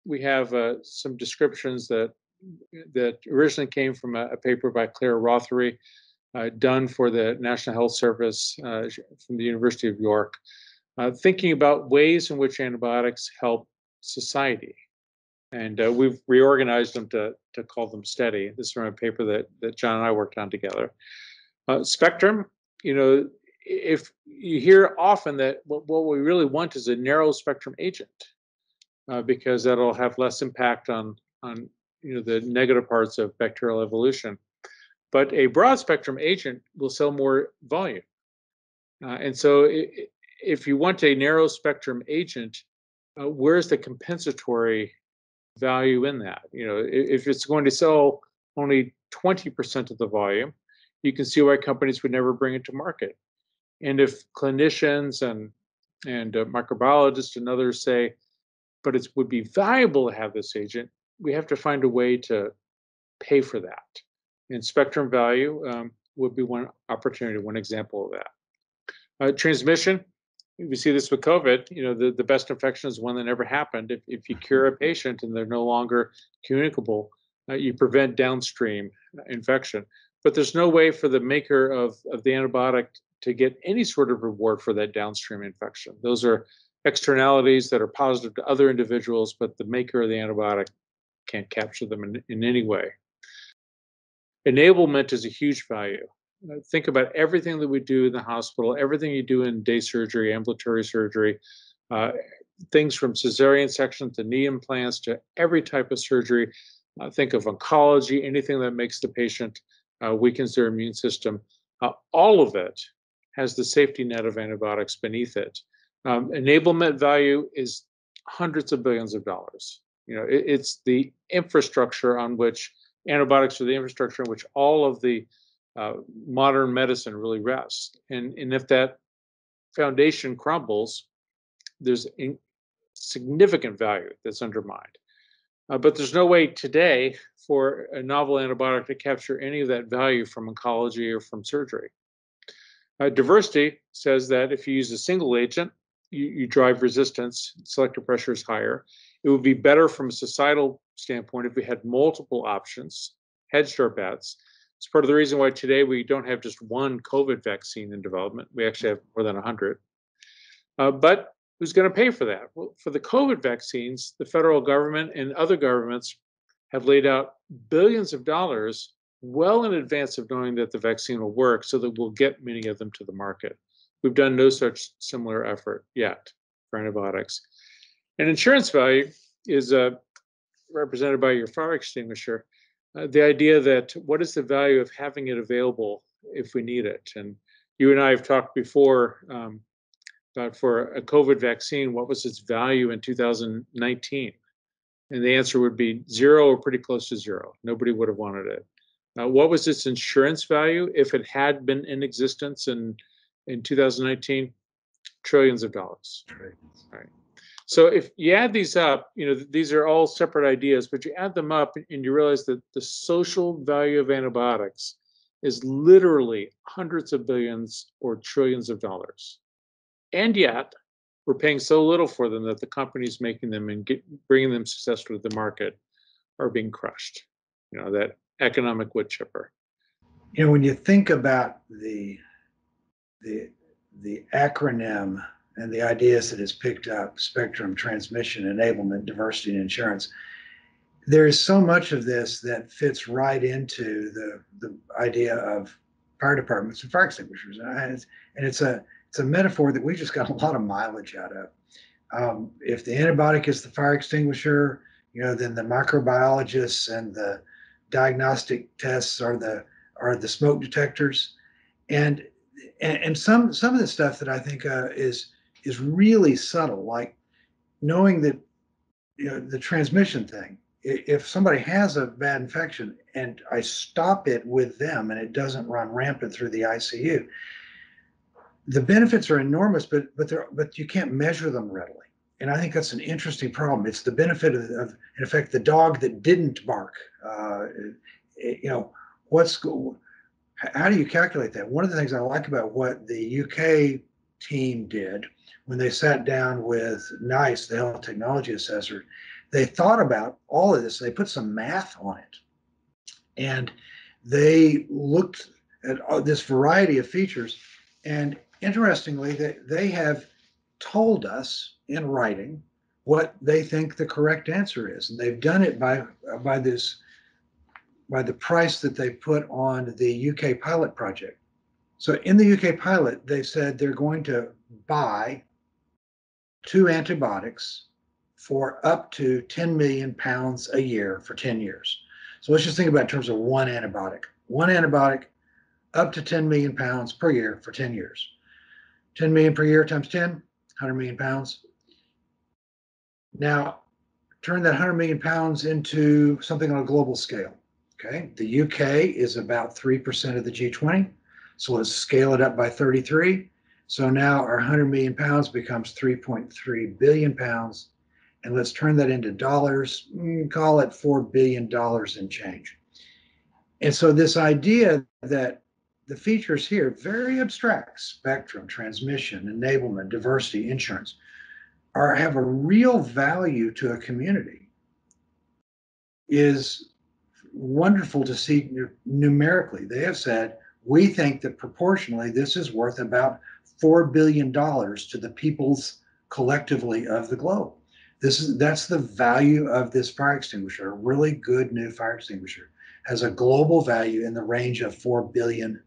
we have some descriptions that originally came from a paper by Claire Rothery, done for the National Health Service from the University of York, thinking about ways in which antibiotics help society. And we've reorganized them to call them STEADY. This is from a paper that John and I worked on together. Spectrum, if you hear often that what we really want is a narrow spectrum agent, because that'll have less impact on the negative parts of bacterial evolution. But a broad spectrum agent will sell more volume. And so if you want a narrow spectrum agent, where's the compensatory value in that? If it's going to sell only 20% of the volume, you can see why companies would never bring it to market. And if clinicians and microbiologists and others say, but it would be valuable to have this agent, we have to find a way to pay for that. And spectrum value would be one opportunity, one example of that. Transmission, we see this with COVID. The best infection is one that never happened. If you cure a patient and they're no longer communicable, you prevent downstream infection. But there's no way for the maker of the antibiotic to get any sort of reward for that downstream infection. Those are externalities that are positive to other individuals, but the maker of the antibiotic can't capture them in any way. Enablement is a huge value. Think about everything that we do in the hospital, everything you do in day surgery, ambulatory surgery, things from cesarean section to knee implants to every type of surgery. Think of oncology, anything that makes the patient weakens their immune system. All of it has the safety net of antibiotics beneath it. Enablement value is hundreds of billions of dollars. It's the infrastructure on which antibiotics are the infrastructure in which all of the modern medicine really rests. And if that foundation crumbles, there's significant value that's undermined. But there's no way today for a novel antibiotic to capture any of that value from oncology or from surgery. Diversity says that if you use a single agent, you drive resistance, selective pressure is higher. It would be better from a societal standpoint if we had multiple options, hedged our bets. It's part of the reason why today we don't have just one COVID vaccine in development. We actually have more than 100. But who's going to pay for that? Well, for the COVID vaccines, the federal government and other governments have laid out billions of dollars well in advance of knowing that the vaccine will work so that we'll get many of them to the market. We've done no such similar effort yet for antibiotics. And insurance value is represented by your fire extinguisher. The idea that what is the value of having it available if we need it? And you and I have talked before about for a COVID vaccine, what was its value in 2019? And the answer would be zero or pretty close to zero. Nobody would have wanted it. What was its insurance value if it had been in existence in 2019? Trillions of dollars. Right. So if you add these up, these are all separate ideas, but you add them up and you realize that the social value of antibiotics is literally hundreds of billions or trillions of dollars. And yet, we're paying so little for them that the companies making them and bringing them successfully to the market are being crushed. That economic wood chipper. When you think about the acronym and the ideas that it's picked up, spectrum, transmission, enablement, diversity, and insurance, there is so much of this that fits right into the idea of fire departments and fire extinguishers. And it's a metaphor that we just got a lot of mileage out of. If the antibiotic is the fire extinguisher, then the microbiologists and the diagnostic tests are the smoke detectors. And some of the stuff that I think is really subtle, like knowing that the transmission thing. If somebody has a bad infection and I stop it with them and it doesn't run rampant through the ICU, the benefits are enormous, but you can't measure them readily. And I think that's an interesting problem. It's the benefit of in effect, the dog that didn't bark. How do you calculate that? One of the things I like about what the UK team did when they sat down with NICE, the health technology assessor, they thought about all of this. They put some math on it, and they looked at this variety of features. And interestingly, they have told us in writing what they think the correct answer is, and they've done it by this by the price that they put on the UK pilot project. So in the UK pilot, they said they're going to buy 2 antibiotics for up to 10 million pounds a year for 10 years. So let's just think about in terms of one antibiotic. One antibiotic up to 10 million pounds per year for 10 years. 10 million per year times 10, 100 million pounds. Now, turn that 100 million pounds into something on a global scale. Okay, the UK is about 3% of the G20. So let's scale it up by 33. So now our 100 million pounds becomes 3.3 billion pounds. And let's turn that into dollars, call it $4 billion and change. And so this idea that the features here, very abstract, spectrum, transmission, enablement, diversity, insurance, have a real value to a community is wonderful to see numerically. They have said, we think that proportionally this is worth about $4 billion to the peoples collectively of the globe. That's the value of this fire extinguisher. A really good new fire extinguisher has a global value in the range of $4 billion.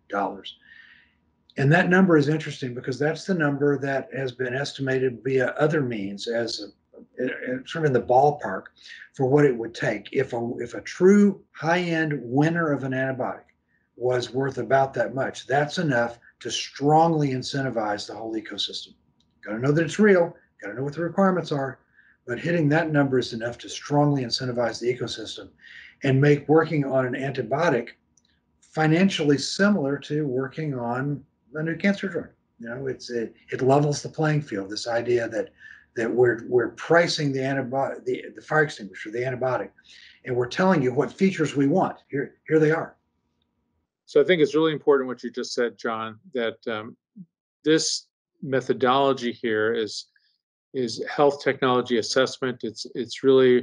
And that number is interesting because that's the number that has been estimated via other means as sort of in the ballpark for what it would take if a true high-end winner of an antibiotic was worth about that much. That's enough to strongly incentivize the whole ecosystem. Got to know that it's real, got to know what the requirements are, but hitting that number is enough to strongly incentivize the ecosystem and make working on an antibiotic financially similar to working on a new cancer drug. You know, it levels the playing field. This idea that we're pricing the antibiotic, the fire extinguisher, the antibiotic, and we're telling you what features we want. Here they are. So I think it's really important what you just said, John, that this methodology here is health technology assessment. It's really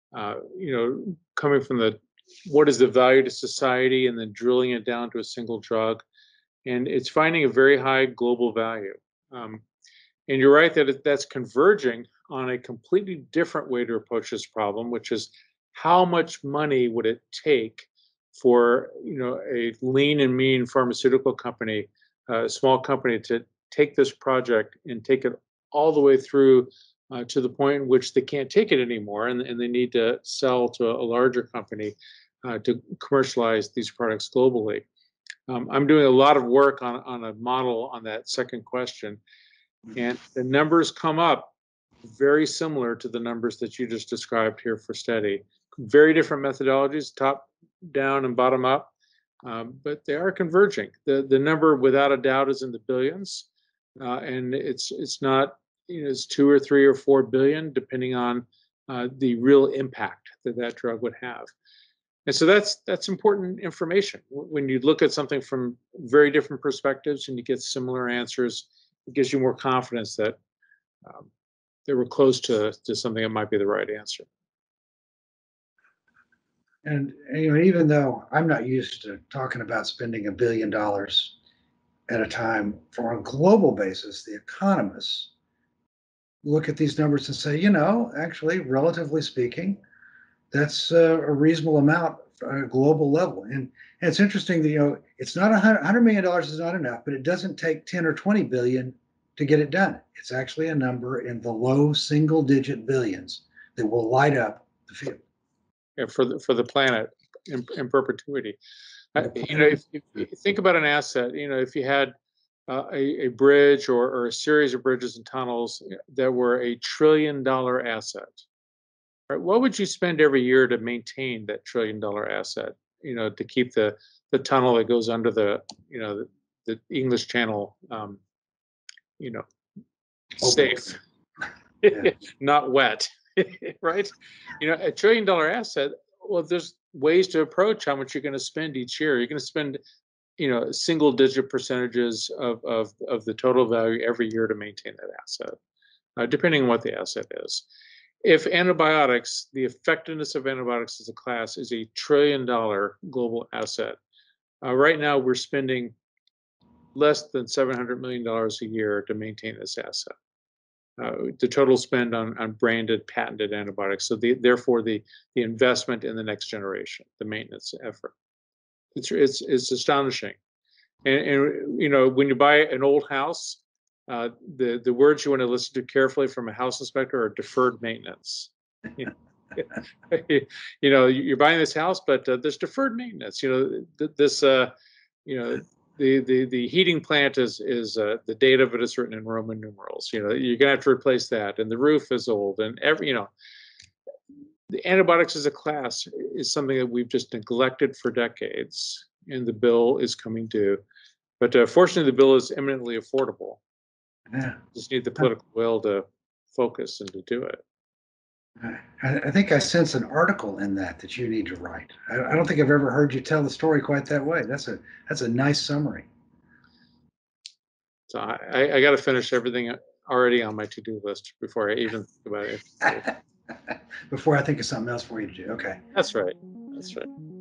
coming from what is the value to society, and then drilling it down to a single drug, and it's finding a very high global value. And you're right that that's converging on a completely different way to approach this problem, which is how much money would it take for a lean and mean pharmaceutical company, a small company, to take this project and take it all the way through to the point in which they can't take it anymore, and they need to sell to a larger company to commercialize these products globally. I'm doing a lot of work on a model on that second question, and the numbers come up very similar to the numbers that you just described here for STEADI. Very different methodologies, top down and bottom up, but they are converging. The number, without a doubt, is in the billions, and it's not, it's 2 or 3 or 4 billion, depending on the real impact that drug would have. And so that's important information. When you look at something from very different perspectives and you get similar answers, it gives you more confidence that they were close to something that might be the right answer. And even though I'm not used to talking about spending $1 billion at a time, for a global basis, the economists look at these numbers and say, actually, relatively speaking, that's a reasonable amount on a global level. And it's interesting that, it's not $100 million is not enough, but it doesn't take 10 or 20 billion to get it done. It's actually a number in the low single-digit billions that will light up the field. Yeah, for the planet in perpetuity. If you think about an asset, if you had a bridge or a series of bridges and tunnels that were $1 trillion asset, right? What would you spend every year to maintain that $1 trillion asset? To keep the tunnel that goes under the English Channel, safe, not wet, right? $1 trillion asset. Well, there's ways to approach how much you're going to spend each year. You're going to spend, single-digit percentages of the total value every year to maintain that asset, depending on what the asset is. if antibiotics, the effectiveness of antibiotics as a class is $1 trillion global asset. Right now, we're spending less than $700 million a year to maintain this asset. The total spend on branded, patented antibiotics. So therefore, the investment in the next generation, the maintenance effort, it's astonishing. And you know, when you buy an old house, the words you want to listen to carefully from a house inspector are deferred maintenance. You know, you know, you're buying this house, but there's deferred maintenance. You know, this you know, the heating plant is the date of it is written in Roman numerals. You know, you're gonna have to replace that, and the roof is old, and every, you know, the antibiotics as a class is something that we've just neglected for decades, and the bill is coming due. But fortunately, the bill is eminently affordable. Yeah. Just need the political will to focus and to do it. I think I sense an article in that you need to write. I don't think I've ever heard you tell the story quite that way. That's a nice summary. So I got to finish everything already on my to-do list before I even think about it. Before I think of something else for you to do. Okay. That's right. That's right.